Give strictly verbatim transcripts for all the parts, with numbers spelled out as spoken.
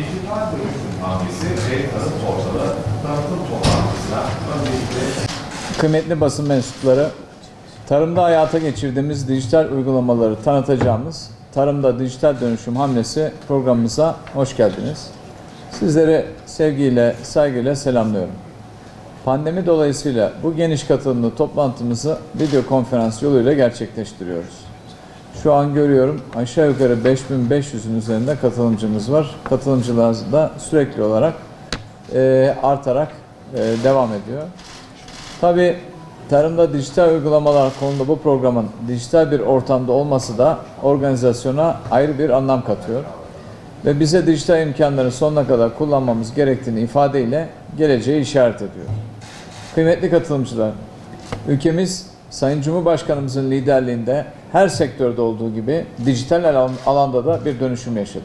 dijital dönüşüm hamlesi ve tarım portalı tanıtım toplantısına öncelikle... Kıymetli basın mensupları, tarımda hayata geçirdiğimiz dijital uygulamaları tanıtacağımız Tarımda Dijital Dönüşüm Hamlesi programımıza hoş geldiniz. Sizleri sevgiyle, saygıyla selamlıyorum. Pandemi dolayısıyla bu geniş katılımlı toplantımızı video konferans yoluyla gerçekleştiriyoruz. Şu an görüyorum aşağı yukarı beş bin beş yüzün üzerinde katılımcımız var. Katılımcılar da sürekli olarak e, artarak e, devam ediyor. Tabii tarımda dijital uygulamalar konulu bu programın dijital bir ortamda olması da organizasyona ayrı bir anlam katıyor. Ve bize dijital imkanları sonuna kadar kullanmamız gerektiğini ifadeyle geleceği işaret ediyor. Kıymetli katılımcılar, ülkemiz Sayın Cumhurbaşkanımızın liderliğinde her sektörde olduğu gibi dijital alanda da bir dönüşüm yaşadı.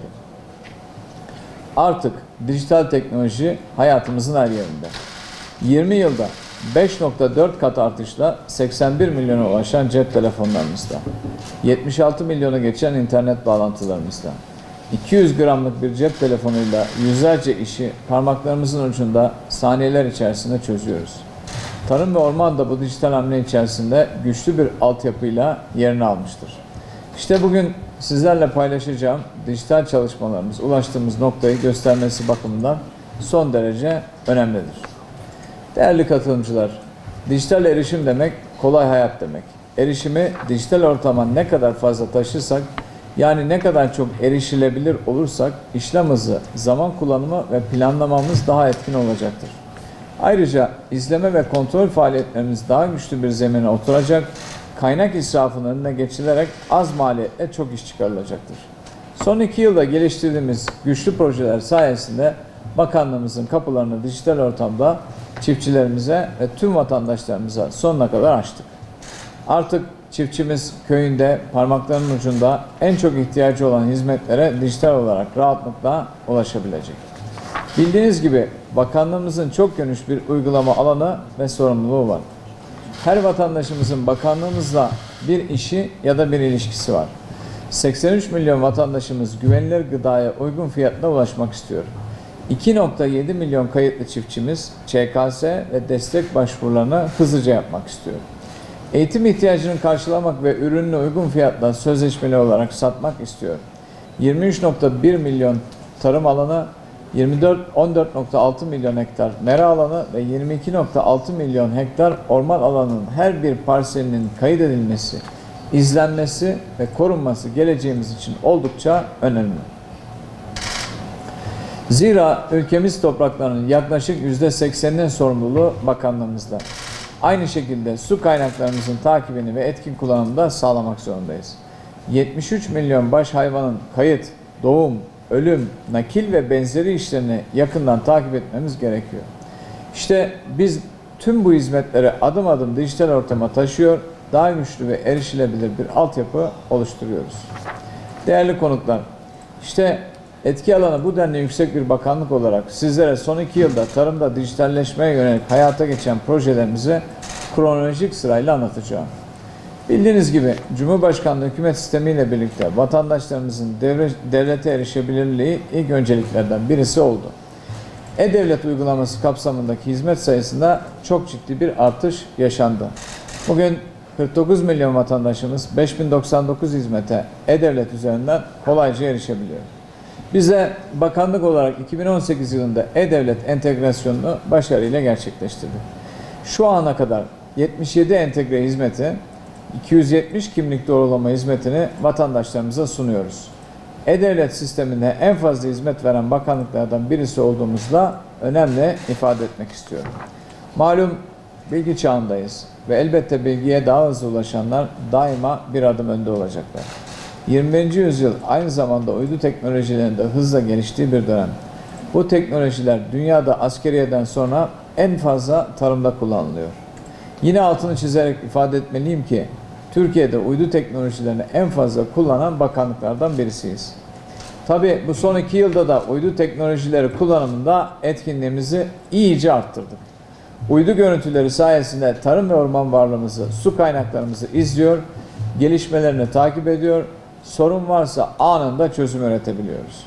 Artık dijital teknoloji hayatımızın her yerinde. yirmi yılda beş nokta dört kat artışla seksen bir milyona ulaşan cep telefonlarımızda, yetmiş altı milyonu geçen internet bağlantılarımızda, iki yüz gramlık bir cep telefonuyla yüzlerce işi parmaklarımızın ucunda saniyeler içerisinde çözüyoruz. Tarım ve orman da bu dijital hamle içerisinde güçlü bir altyapıyla yerini almıştır. İşte bugün sizlerle paylaşacağım dijital çalışmalarımız ulaştığımız noktayı göstermesi bakımından son derece önemlidir. Değerli katılımcılar, dijital erişim demek kolay hayat demek. Erişimi dijital ortama ne kadar fazla taşırsak, yani ne kadar çok erişilebilir olursak işlem hızı, zaman kullanımı ve planlamamız daha etkin olacaktır. Ayrıca izleme ve kontrol faaliyetlerimiz daha güçlü bir zemine oturacak, kaynak israfının önüne geçilerek az maliyetle çok iş çıkarılacaktır. Son iki yılda geliştirdiğimiz güçlü projeler sayesinde bakanlığımızın kapılarını dijital ortamda çiftçilerimize ve tüm vatandaşlarımıza sonuna kadar açtık. Artık çiftçimiz köyünde parmaklarının ucunda en çok ihtiyacı olan hizmetlere dijital olarak rahatlıkla ulaşabilecek. Bildiğiniz gibi bakanlığımızın çok geniş bir uygulama alanı ve sorumluluğu var. Her vatandaşımızın bakanlığımızla bir işi ya da bir ilişkisi var. seksen üç milyon vatandaşımız güvenilir gıdaya uygun fiyatla ulaşmak istiyor. iki nokta yedi milyon kayıtlı çiftçimiz Ç K S ve destek başvurularını hızlıca yapmak istiyor. Eğitim ihtiyacını karşılamak ve ürününü uygun fiyatla sözleşmeli olarak satmak istiyor. yirmi üç nokta bir milyon tarım alanı, yirmi dört on dört nokta altı milyon hektar mera alanı ve yirmi iki nokta altı milyon hektar orman alanının her bir parselinin kaydedilmesi, izlenmesi ve korunması geleceğimiz için oldukça önemli. Zira ülkemiz topraklarının yaklaşık yüzde sekseninin sorumluluğu bakanlığımızda. Aynı şekilde su kaynaklarımızın takibini ve etkin kullanımını da sağlamak zorundayız. yetmiş üç milyon baş hayvanın kayıt, doğum, ölüm, nakil ve benzeri işlerini yakından takip etmemiz gerekiyor. İşte biz tüm bu hizmetleri adım adım dijital ortama taşıyor, daha güçlü ve erişilebilir bir altyapı oluşturuyoruz. Değerli konuklar, işte etki alanı bu denli yüksek bir bakanlık olarak sizlere son iki yılda tarımda dijitalleşmeye yönelik hayata geçen projelerimizi kronolojik sırayla anlatacağım. Bildiğiniz gibi Cumhurbaşkanlığı hükümet sistemiyle birlikte vatandaşlarımızın devlete erişebilirliği ilk önceliklerden birisi oldu. E-Devlet uygulaması kapsamındaki hizmet sayısında çok ciddi bir artış yaşandı. Bugün kırk dokuz milyon vatandaşımız beş bin doksan dokuz hizmete E-Devlet üzerinden kolayca erişebiliyor. Bize bakanlık olarak iki bin on sekiz yılında E-Devlet entegrasyonunu başarıyla gerçekleştirdik. Şu ana kadar yetmiş yedi entegre hizmeti, iki yüz yetmiş kimlik doğrulama hizmetini vatandaşlarımıza sunuyoruz. E-Devlet sisteminde en fazla hizmet veren bakanlıklardan birisi olduğumuzda önemli ifade etmek istiyorum. Malum bilgi çağındayız ve elbette bilgiye daha hızlı ulaşanlar daima bir adım önde olacaklar. yirmi birinci yüzyıl aynı zamanda uydu teknolojilerinde hızla geliştiği bir dönem. Bu teknolojiler dünyada askeriyeden sonra en fazla tarımda kullanılıyor. Yine altını çizerek ifade etmeliyim ki Türkiye'de uydu teknolojilerini en fazla kullanan bakanlıklardan birisiyiz. Tabii bu son iki yılda da uydu teknolojileri kullanımında etkinliğimizi iyice arttırdık. Uydu görüntüleri sayesinde tarım ve orman varlığımızı, su kaynaklarımızı izliyor, gelişmelerini takip ediyor, sorun varsa anında çözüm üretebiliyoruz.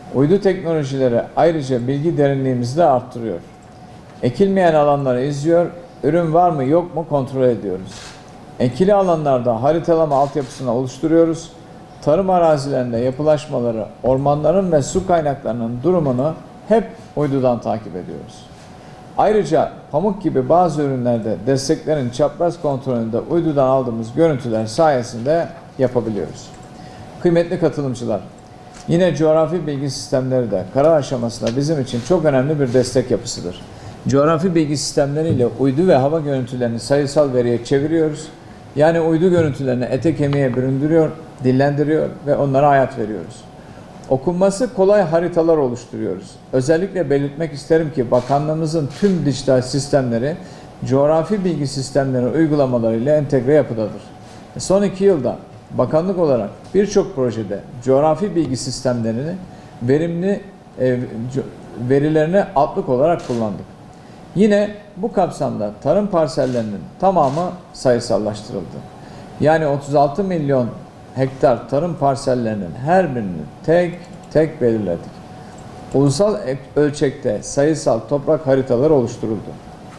Uydu teknolojileri ayrıca bilgi derinliğimizi de arttırıyor. Ekilmeyen alanları izliyor, ürün var mı yok mu kontrol ediyoruz. Ekili alanlarda haritalama altyapısını oluşturuyoruz. Tarım arazilerinde yapılaşmaları, ormanların ve su kaynaklarının durumunu hep uydudan takip ediyoruz. Ayrıca pamuk gibi bazı ürünlerde desteklerin çapraz kontrolünü de uydudan aldığımız görüntüler sayesinde yapabiliyoruz. Kıymetli katılımcılar, yine coğrafi bilgi sistemleri de karar aşamasında bizim için çok önemli bir destek yapısıdır. Coğrafi bilgi sistemleriyle uydu ve hava görüntülerini sayısal veriye çeviriyoruz. Yani uydu görüntülerini ete kemiğe büründürüyor, dillendiriyor ve onlara hayat veriyoruz. Okunması kolay haritalar oluşturuyoruz. Özellikle belirtmek isterim ki bakanlığımızın tüm dijital sistemleri coğrafi bilgi sistemleri uygulamalarıyla entegre yapıdadır. Son iki yılda bakanlık olarak birçok projede coğrafi bilgi sistemlerini verimli e, verilerini altlık olarak kullandık. Yine bu kapsamda tarım parsellerinin tamamı sayısallaştırıldı. Yani otuz altı milyon hektar tarım parsellerinin her birini tek tek belirledik. Ulusal ölçekte sayısal toprak haritaları oluşturuldu.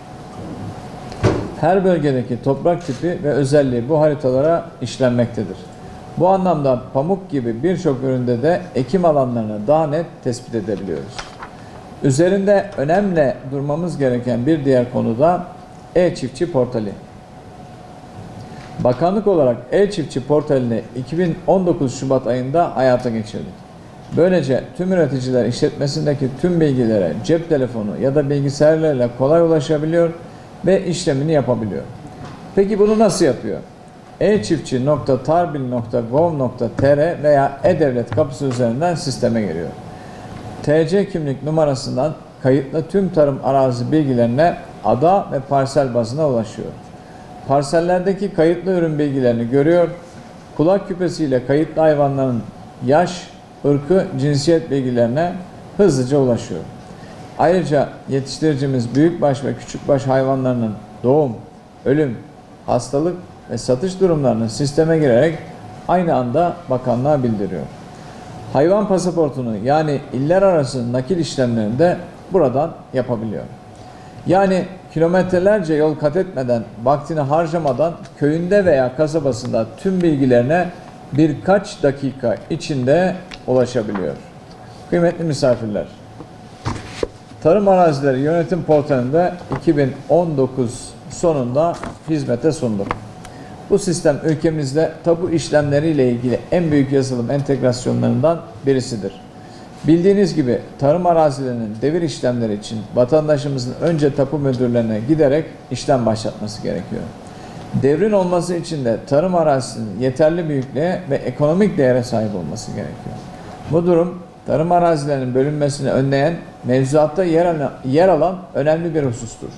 Her bölgedeki toprak tipi ve özelliği bu haritalara işlenmektedir. Bu anlamda pamuk gibi birçok üründe de ekim alanlarını daha net tespit edebiliyoruz. Üzerinde önemli durmamız gereken bir diğer konu da e-çiftçi portali. Bakanlık olarak e-çiftçi portalini iki bin on dokuz Şubat ayında hayata geçirdik. Böylece tüm üreticiler işletmesindeki tüm bilgilere cep telefonu ya da bilgisayarlarıyla kolay ulaşabiliyor ve işlemini yapabiliyor. Peki bunu nasıl yapıyor? e çiftçi nokta tarbil nokta gov nokta tr veya e-devlet kapısı üzerinden sisteme giriyor. T C kimlik numarasından kayıtlı tüm tarım arazi bilgilerine ada ve parsel bazına ulaşıyor. Parsellerdeki kayıtlı ürün bilgilerini görüyor, kulak küpesiyle kayıtlı hayvanların yaş, ırkı, cinsiyet bilgilerine hızlıca ulaşıyor. Ayrıca yetiştiricimiz büyükbaş ve küçükbaş hayvanlarının doğum, ölüm, hastalık ve satış durumlarını sisteme girerek aynı anda bakanlığa bildiriyor. Hayvan pasaportunu yani iller arası nakil işlemlerini de buradan yapabiliyor. Yani kilometrelerce yol kat etmeden, vaktini harcamadan köyünde veya kasabasında tüm bilgilerine birkaç dakika içinde ulaşabiliyor. Kıymetli misafirler, Tarım Arazileri Yönetim Portalı'nda iki bin on dokuz sonunda hizmete sunduk. Bu sistem ülkemizde tapu işlemleriyle ilgili en büyük yazılım entegrasyonlarından birisidir. Bildiğiniz gibi tarım arazilerinin devir işlemleri için vatandaşımızın önce tapu müdürlerine giderek işlem başlatması gerekiyor. Devrin olması için de tarım arazisinin yeterli büyüklüğe ve ekonomik değere sahip olması gerekiyor. Bu durum tarım arazilerinin bölünmesini önleyen, mevzuatta yer alan, yer alan önemli bir husustur.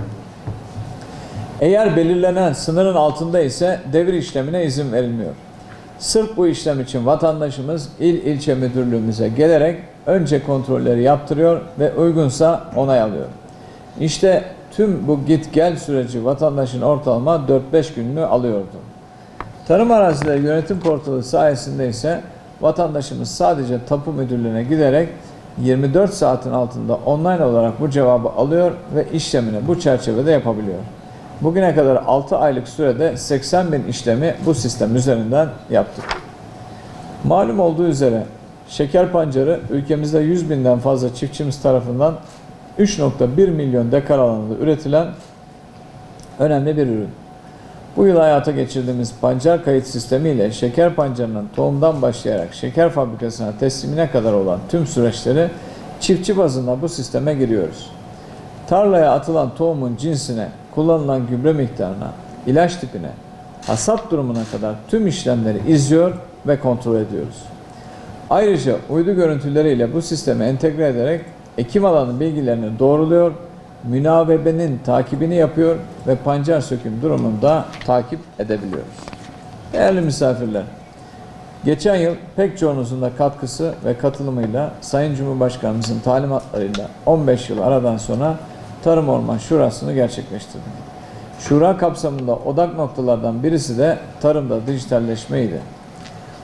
Eğer belirlenen sınırın altında ise devir işlemine izin verilmiyor. Sırf bu işlem için vatandaşımız il ilçe müdürlüğümüze gelerek önce kontrolleri yaptırıyor ve uygunsa onay alıyor. İşte tüm bu git gel süreci vatandaşın ortalama dört beş gününü alıyordu. Tarım Arazileri Yönetim Portalı sayesinde ise vatandaşımız sadece tapu müdürlüğüne giderek yirmi dört saatin altında online olarak bu cevabı alıyor ve işlemini bu çerçevede yapabiliyor. Bugüne kadar altı aylık sürede seksen bin işlemi bu sistem üzerinden yaptık. Malum olduğu üzere şeker pancarı ülkemizde yüz binden fazla çiftçimiz tarafından üç nokta bir milyon dekar alanında üretilen önemli bir ürün. Bu yıl hayata geçirdiğimiz pancar kayıt sistemi ile şeker pancarının tohumdan başlayarak şeker fabrikasına teslimine kadar olan tüm süreçleri çiftçi bazında bu sisteme giriyoruz. Tarlaya atılan tohumun cinsine, kullanılan gübre miktarına, ilaç tipine, hasat durumuna kadar tüm işlemleri izliyor ve kontrol ediyoruz. Ayrıca uydu görüntüleriyle bu sisteme entegre ederek ekim alanı bilgilerini doğruluyor, münavebenin takibini yapıyor ve pancar söküm durumunu da takip edebiliyoruz. Değerli misafirler, geçen yıl pek çoğunuzun da katkısı ve katılımıyla Sayın Cumhurbaşkanımızın talimatlarıyla on beş yıl aradan sonra Tarım Orman Şurası'nı gerçekleştirdik. Şura kapsamında odak noktalardan birisi de tarımda dijitalleşmeydi.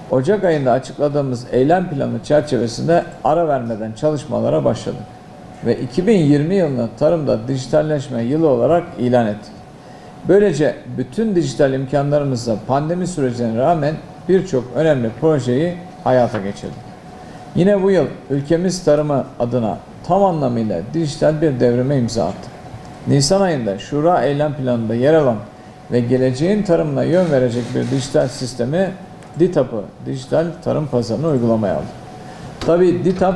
Ocak ayında açıkladığımız eylem planı çerçevesinde ara vermeden çalışmalara başladık ve iki bin yirmi yılını tarımda dijitalleşme yılı olarak ilan ettik. Böylece bütün dijital imkanlarımızla pandemi sürecine rağmen birçok önemli projeyi hayata geçirdik. Yine bu yıl ülkemiz tarımı adına tam anlamıyla dijital bir devrime imza attık. Nisan ayında Şura Eylem Planı'nda yer alan ve geleceğin tarımına yön verecek bir dijital sistemi DİTAP'ı, Dijital Tarım Pazarı'nı uygulamaya aldık. Tabii DİTAP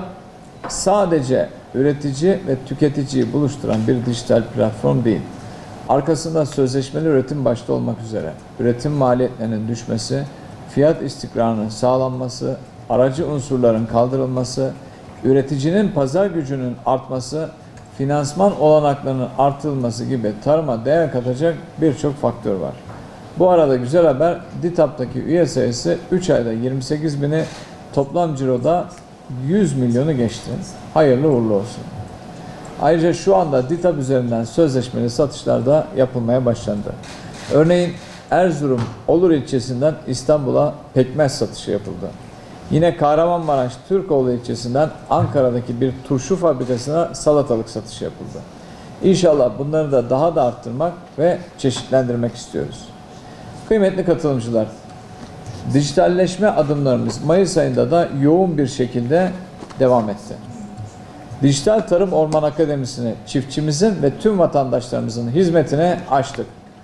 sadece üretici ve tüketiciyi buluşturan bir dijital platform değil. Arkasında sözleşmeli üretim başta olmak üzere üretim maliyetlerinin düşmesi, fiyat istikrarının sağlanması, aracı unsurların kaldırılması, üreticinin pazar gücünün artması, finansman olanaklarının artırılması gibi tarıma değer katacak birçok faktör var. Bu arada güzel haber, DİTAP'taki üye sayısı üç ayda yirmi sekiz bini, toplam ciroda yüz milyonu geçti. Hayırlı uğurlu olsun. Ayrıca şu anda DİTAP üzerinden sözleşmeli satışlar da yapılmaya başlandı. Örneğin Erzurum Olur ilçesinden İstanbul'a pekmez satışı yapıldı. Yine Kahramanmaraş Türkoğlu ilçesinden Ankara'daki bir turşu fabrikasına salatalık satışı yapıldı. İnşallah bunları da daha da arttırmak ve çeşitlendirmek istiyoruz. Kıymetli katılımcılar, dijitalleşme adımlarımız Mayıs ayında da yoğun bir şekilde devam etti. Dijital Tarım Orman Akademisi'ni çiftçimizin ve tüm vatandaşlarımızın hizmetine açtık.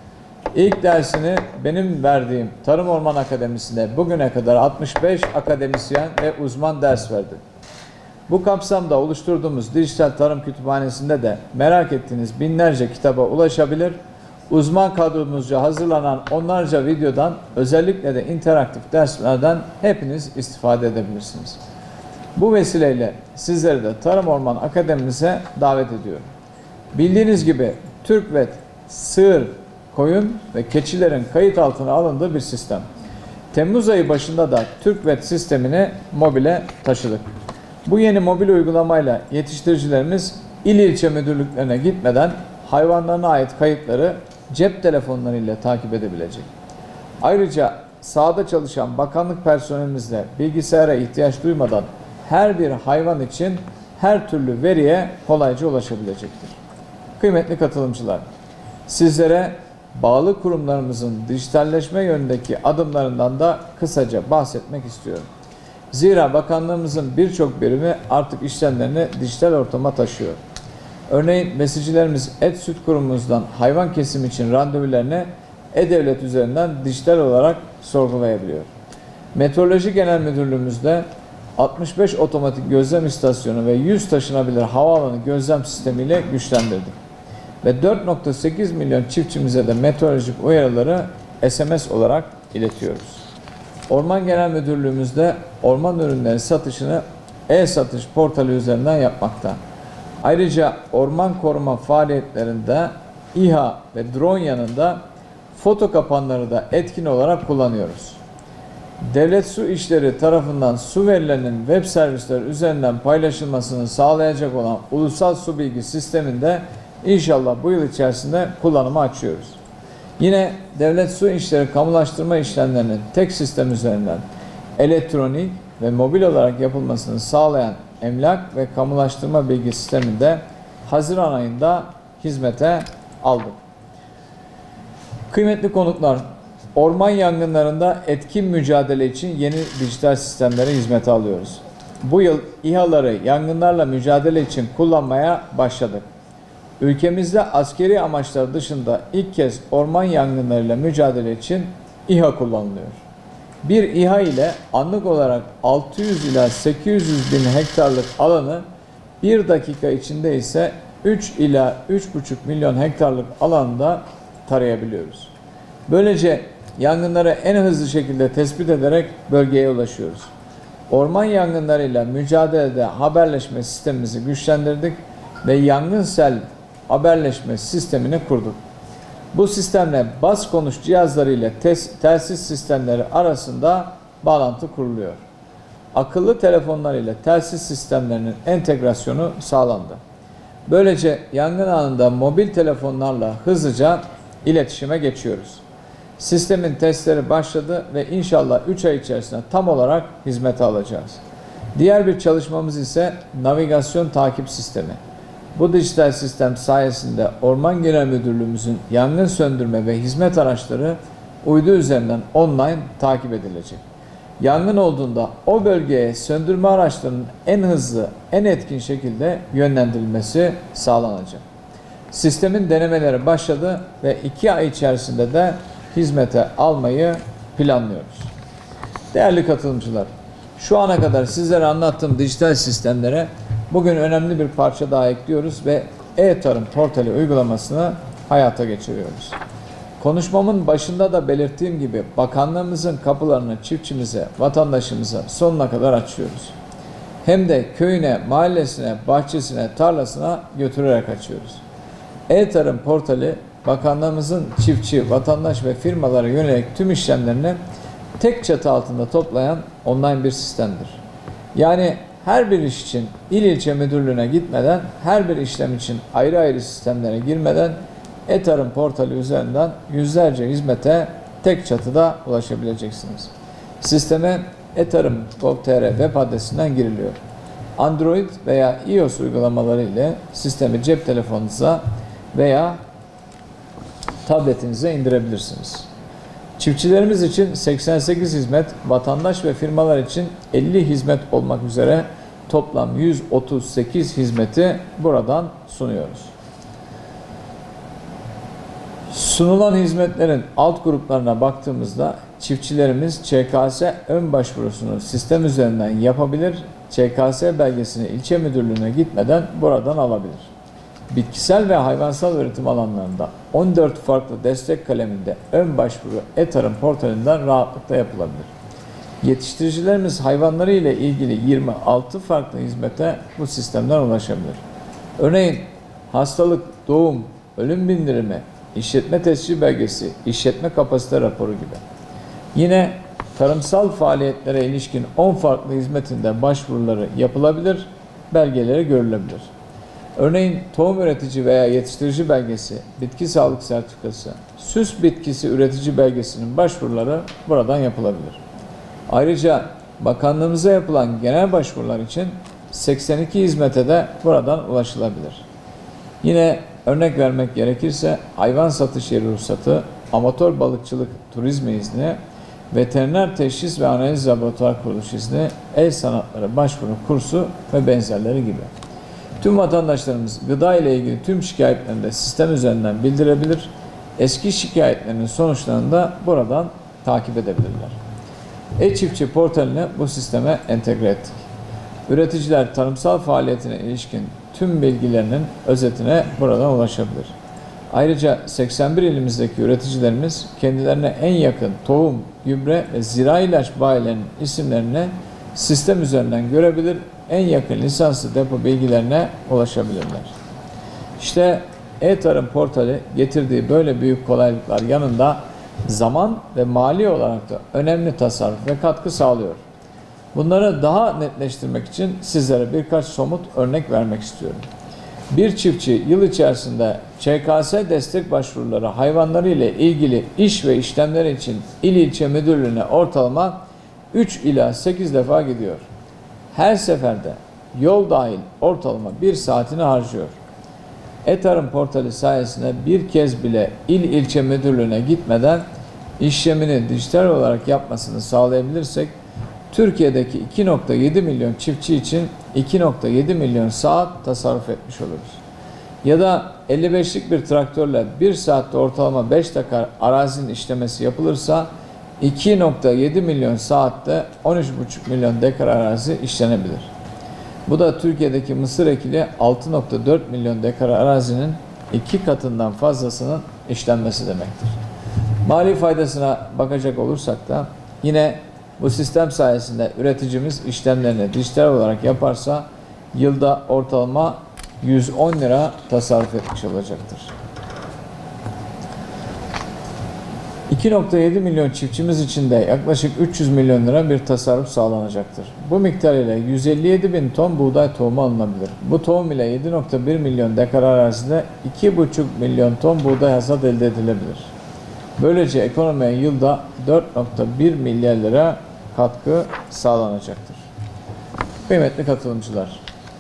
İlk dersini benim verdiğim Tarım Orman Akademisi'nde bugüne kadar altmış beş akademisyen ve uzman ders verdi. Bu kapsamda oluşturduğumuz Dijital Tarım Kütüphanesi'nde de merak ettiğiniz binlerce kitaba ulaşabilir, uzman kadromuzca hazırlanan onlarca videodan, özellikle de interaktif derslerden hepiniz istifade edebilirsiniz. Bu vesileyle sizleri de Tarım Orman Akademimize davet ediyorum. Bildiğiniz gibi TÜRKVET, sığır, koyun ve keçilerin kayıt altına alındığı bir sistem. Temmuz ayı başında da TÜRKVET sistemini mobile taşıdık. Bu yeni mobil uygulamayla yetiştiricilerimiz il ilçe müdürlüklerine gitmeden hayvanlarına ait kayıtları cep telefonlarıyla takip edebilecek. Ayrıca sahada çalışan bakanlık personelimiz de bilgisayara ihtiyaç duymadan her bir hayvan için her türlü veriye kolayca ulaşabilecektir. Kıymetli katılımcılar, sizlere bağlı kurumlarımızın dijitalleşme yönündeki adımlarından da kısaca bahsetmek istiyorum. Zira bakanlığımızın birçok birimi artık işlemlerini dijital ortama taşıyor. Örneğin besicilerimiz Et Süt Kurumumuzdan hayvan kesimi için randevularını E-Devlet üzerinden dijital olarak sorgulayabiliyor. Meteoroloji Genel Müdürlüğümüzde altmış beş otomatik gözlem istasyonu ve yüz taşınabilir havaalanı gözlem sistemiyle güçlendirdik. Ve dört nokta sekiz milyon çiftçimize de meteorolojik uyarıları S M S olarak iletiyoruz. Orman Genel Müdürlüğümüzde orman ürünleri satışını e-satış portalı üzerinden yapmakta. Ayrıca orman koruma faaliyetlerinde İHA ve drone yanında foto kapanları da etkin olarak kullanıyoruz. Devlet Su İşleri tarafından su verilerinin web servisleri üzerinden paylaşılmasını sağlayacak olan Ulusal Su Bilgi Sistemi'nde İnşallah bu yıl içerisinde kullanıma açıyoruz. Yine Devlet Su İşleri kamulaştırma işlemlerinin tek sistem üzerinden elektronik ve mobil olarak yapılmasını sağlayan emlak ve kamulaştırma bilgi sisteminde Haziran ayında hizmete aldık. Kıymetli konuklar, orman yangınlarında etkin mücadele için yeni dijital sistemleri hizmete alıyoruz. Bu yıl İHA'ları yangınlarla mücadele için kullanmaya başladık. Ülkemizde askeri amaçlar dışında ilk kez orman yangınlarıyla mücadele için İHA kullanılıyor. Bir İHA ile anlık olarak altı yüz ila sekiz yüz bin hektarlık alanı, bir dakika içinde ise üç ila üç buçuk milyon hektarlık alanda tarayabiliyoruz. Böylece yangınları en hızlı şekilde tespit ederek bölgeye ulaşıyoruz. Orman yangınlarıyla mücadelede haberleşme sistemimizi güçlendirdik ve yangın sel haberleşme sistemini kurduk. Bu sistemle bas konuş cihazları ile telsiz sistemleri arasında bağlantı kuruluyor. Akıllı telefonlar ile telsiz sistemlerinin entegrasyonu sağlandı. Böylece yangın anında mobil telefonlarla hızlıca iletişime geçiyoruz. Sistemin testleri başladı ve inşallah üç ay içerisinde tam olarak hizmete alacağız. Diğer bir çalışmamız ise navigasyon takip sistemi. Bu dijital sistem sayesinde Orman Genel Müdürlüğümüzün yangın söndürme ve hizmet araçları uydu üzerinden online takip edilecek. Yangın olduğunda o bölgeye söndürme araçlarının en hızlı, en etkin şekilde yönlendirilmesi sağlanacak. Sistemin denemeleri başladı ve iki ay içerisinde de hizmete almayı planlıyoruz. Değerli katılımcılar, şu ana kadar sizlere anlattığım dijital sistemlere bugün önemli bir parça daha ekliyoruz ve e-Tarım portali uygulamasını hayata geçiriyoruz. Konuşmamın başında da belirttiğim gibi bakanlığımızın kapılarını çiftçimize, vatandaşımıza sonuna kadar açıyoruz. Hem de köyüne, mahallesine, bahçesine, tarlasına götürerek açıyoruz. E-Tarım portali bakanlığımızın çiftçi, vatandaş ve firmalara yönelik tüm işlemlerini tek çatı altında toplayan online bir sistemdir. Yani her bir iş için il ilçe müdürlüğüne gitmeden, her bir işlem için ayrı ayrı sistemlere girmeden e-Tarım portali üzerinden yüzlerce hizmete tek çatıda ulaşabileceksiniz. Sisteme e-Tarım nokta gov nokta tr web adresinden giriliyor. Android veya iOS uygulamaları ile sistemi cep telefonunuza veya tabletinize indirebilirsiniz. Çiftçilerimiz için seksen sekiz hizmet, vatandaş ve firmalar için elli hizmet olmak üzere toplam yüz otuz sekiz hizmeti buradan sunuyoruz. Sunulan hizmetlerin alt gruplarına baktığımızda çiftçilerimiz Ç K S ön başvurusunu sistem üzerinden yapabilir, Ç K S belgesini ilçe müdürlüğüne gitmeden buradan alabilir. Bitkisel ve hayvansal üretim alanlarında on dört farklı destek kaleminde ön başvuru e-Tarım portalinden rahatlıkla yapılabilir. Yetiştiricilerimiz hayvanları ile ilgili yirmi altı farklı hizmete bu sistemden ulaşabilir. Örneğin hastalık, doğum, ölüm bildirimi, işletme tescil belgesi, işletme kapasite raporu gibi. Yine tarımsal faaliyetlere ilişkin on farklı hizmetinde başvuruları yapılabilir, belgeleri görülebilir. Örneğin tohum üretici veya yetiştirici belgesi, bitki sağlık sertifikası, süs bitkisi üretici belgesinin başvuruları buradan yapılabilir. Ayrıca bakanlığımıza yapılan genel başvurular için seksen iki hizmete de buradan ulaşılabilir. Yine örnek vermek gerekirse hayvan satış yeri ruhsatı, amatör balıkçılık turizmi izni, veteriner teşhis ve analiz laboratuvar kuruluş izni, el sanatları başvuru kursu ve benzerleri gibi. Tüm vatandaşlarımız gıda ile ilgili tüm şikayetlerini de sistem üzerinden bildirebilir, eski şikayetlerinin sonuçlarını da buradan takip edebilirler. E-Çiftçi portalini bu sisteme entegre ettik. Üreticiler tarımsal faaliyetine ilişkin tüm bilgilerinin özetine buradan ulaşabilir. Ayrıca seksen bir ilimizdeki üreticilerimiz kendilerine en yakın tohum, gübre ve zirai ilaç bayilerinin isimlerini sistem üzerinden görebilir, en yakın lisanslı depo bilgilerine ulaşabilirler. İşte e-Tarım portali getirdiği böyle büyük kolaylıklar yanında zaman ve mali olarak da önemli tasarruf ve katkı sağlıyor. Bunları daha netleştirmek için sizlere birkaç somut örnek vermek istiyorum. Bir çiftçi yıl içerisinde Ç K S destek başvuruları hayvanları ile ilgili iş ve işlemler için il ilçe müdürlüğüne ortalama üç ila sekiz defa gidiyor. Her seferde yol dahil ortalama bir saatini harcıyor. e-Tarım portali sayesinde bir kez bile il ilçe müdürlüğüne gitmeden işlemini dijital olarak yapmasını sağlayabilirsek Türkiye'deki iki nokta yedi milyon çiftçi için iki nokta yedi milyon saat tasarruf etmiş oluruz. Ya da elli beşlik bir traktörle bir saatte ortalama beş dakika arazinin işlemesi yapılırsa iki nokta yedi milyon saatte on üç buçuk milyon dekar arazi işlenebilir. Bu da Türkiye'deki mısır ekili altı nokta dört milyon dekar arazinin iki katından fazlasının işlenmesi demektir. Mali faydasına bakacak olursak da yine bu sistem sayesinde üreticimiz işlemlerini dijital olarak yaparsa yılda ortalama yüz on lira tasarruf etmiş olacaktır. iki nokta yedi milyon çiftçimiz için de yaklaşık üç yüz milyon lira bir tasarruf sağlanacaktır. Bu miktar ile yüz elli yedi bin ton buğday tohumu alınabilir. Bu tohum ile yedi nokta bir milyon dekar arazide iki buçuk milyon ton buğday hasat elde edilebilir. Böylece ekonomiye yılda dört nokta bir milyar lira katkı sağlanacaktır. Kıymetli katılımcılar,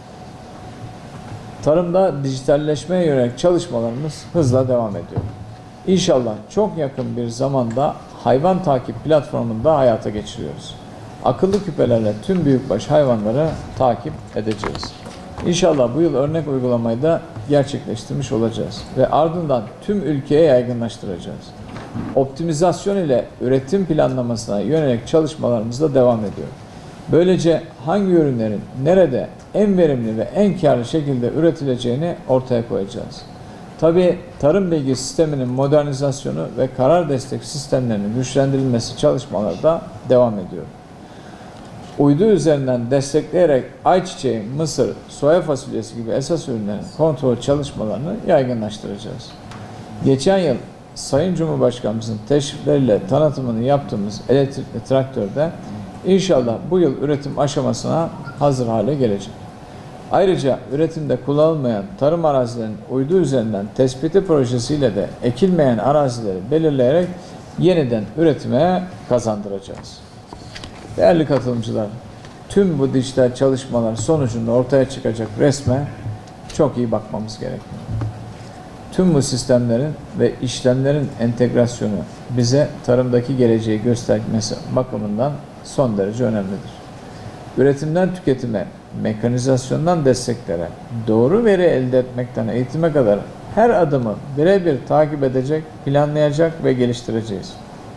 tarımda dijitalleşmeye yönelik çalışmalarımız hızla devam ediyor. İnşallah çok yakın bir zamanda hayvan takip platformunu da hayata geçiriyoruz. Akıllı küpelerle tüm büyükbaş hayvanları takip edeceğiz. İnşallah bu yıl örnek uygulamayı da gerçekleştirmiş olacağız ve ardından tüm ülkeye yaygınlaştıracağız. Optimizasyon ile üretim planlamasına yönelik çalışmalarımız da devam ediyor. Böylece hangi ürünlerin nerede en verimli ve en karlı şekilde üretileceğini ortaya koyacağız. Tabii tarım bilgi sisteminin modernizasyonu ve karar destek sistemlerinin güçlendirilmesi çalışmaları da devam ediyor. Uydu üzerinden destekleyerek ayçiçeği, mısır, soya fasulyesi gibi esas ürünlerin kontrol çalışmalarını yaygınlaştıracağız. Geçen yıl Sayın Cumhurbaşkanımızın teşrifleriyle tanıtımını yaptığımız elektrikli traktörde inşallah bu yıl üretim aşamasına hazır hale gelecek. Ayrıca üretimde kullanılmayan tarım arazilerinin uydu üzerinden tespiti projesiyle de ekilmeyen arazileri belirleyerek yeniden üretime kazandıracağız. Değerli katılımcılar, tüm bu dijital çalışmalar sonucunda ortaya çıkacak resme çok iyi bakmamız gerekiyor. Tüm bu sistemlerin ve işlemlerin entegrasyonu bize tarımdaki geleceği göstermesi bakımından son derece önemlidir. Üretimden tüketime, mekanizasyondan desteklere, doğru veri elde etmekten eğitime kadar her adımı birebir takip edecek, planlayacak ve geliştireceğiz.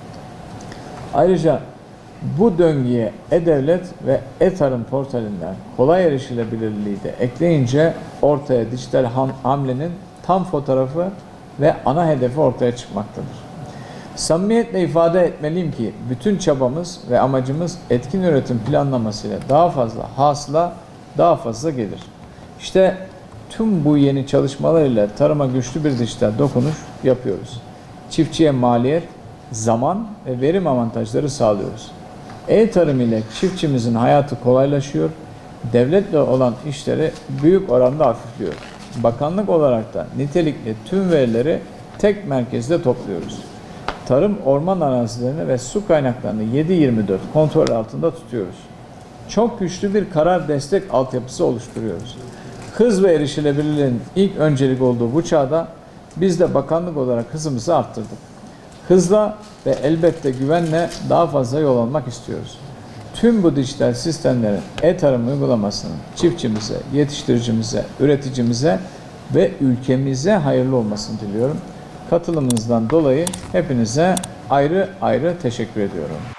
Ayrıca bu döngüye e-devlet ve e-tarım portalinden kolay erişilebilirliği de ekleyince ortaya dijital ham hamlenin tam fotoğrafı ve ana hedefi ortaya çıkmaktadır. Samimiyetle ifade etmeliyim ki bütün çabamız ve amacımız etkin üretim planlamasıyla daha fazla hasıla, daha fazla gelir. İşte tüm bu yeni çalışmalarıyla tarıma güçlü bir dijital dokunuş yapıyoruz. Çiftçiye maliyet, zaman ve verim avantajları sağlıyoruz. E-tarım ile çiftçimizin hayatı kolaylaşıyor, devletle olan işleri büyük oranda hafifliyor. Bakanlık olarak da nitelikli tüm verileri tek merkezde topluyoruz. Tarım, orman arazilerini ve su kaynaklarını yedi yirmi dört kontrol altında tutuyoruz. Çok güçlü bir karar destek altyapısı oluşturuyoruz. Hız ve erişilebilirliğin ilk öncelik olduğu bu çağda biz de bakanlık olarak hızımızı arttırdık. Hızla ve elbette güvenle daha fazla yol almak istiyoruz. Tüm bu dijital sistemlerin e-tarım uygulamasının çiftçimize, yetiştiricimize, üreticimize ve ülkemize hayırlı olmasını diliyorum. Katılımınızdan dolayı hepinize ayrı ayrı teşekkür ediyorum.